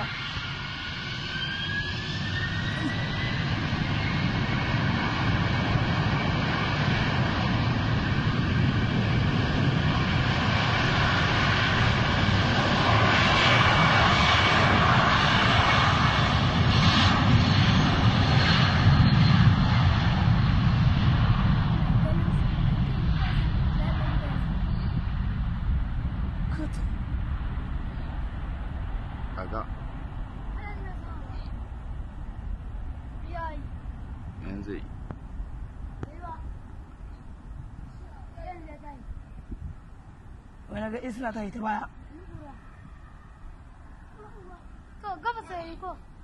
kaga yanzu wani ga isla ta yi ta baya to gaba sai ko